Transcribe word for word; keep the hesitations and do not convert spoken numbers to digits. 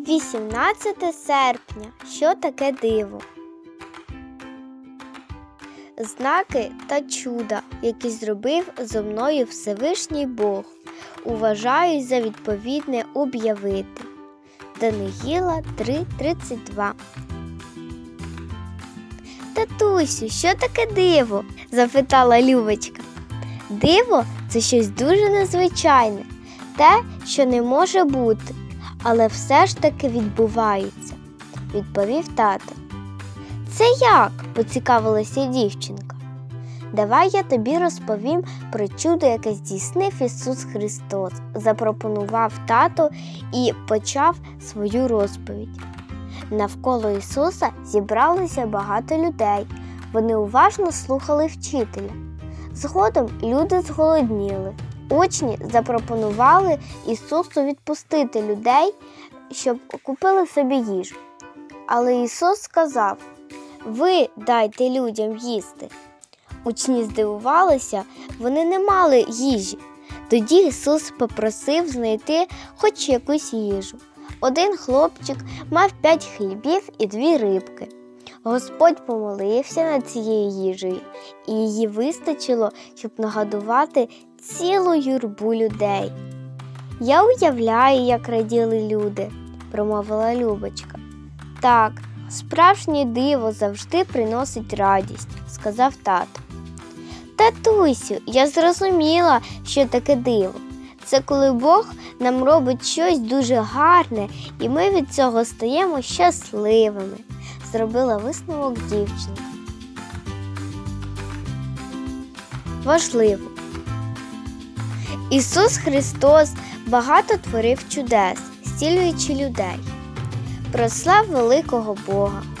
вісімнадцяте серпня. Що таке диво? Знаки та чуда, які зробив зо мною Всевишній Бог, уважаю за відповідне об'явити. Даниїла три тридцять два. Татусю, що таке диво? Запитала Любочка. Диво – це щось дуже незвичайне, те, що не може бути, але все ж таки відбувається, відповів тато. Це як? Поцікавилася дівчинка. Давай я тобі розповім про чудо, яке здійснив Ісус Христос, запропонував тато і почав свою розповідь. Навколо Ісуса зібралося багато людей. Вони уважно слухали вчителя. Згодом люди зголодніли. Учні запропонували Ісусу відпустити людей, щоб купили собі їжу. Але Ісус сказав: «Ви дайте людям їсти». Учні здивувалися, вони не мали їжі. Тоді Ісус попросив знайти хоч якусь їжу. Один хлопчик мав п'ять хлібів і дві рибки. Господь помолився над цією їжею, і її вистачило, щоб нагодувати цілу юрбу людей. «Я уявляю, як раділи люди», – промовила Любочка. «Так, справжнє диво завжди приносить радість», – сказав тато. «Татусю, я зрозуміла, що таке диво. Це коли Бог нам робить щось дуже гарне, і ми від цього стаємо щасливими», – зробила висновок дівчинка. Важливо. Ісус Христос багато творив чудес, зцілюючи людей. Прослав великого Бога.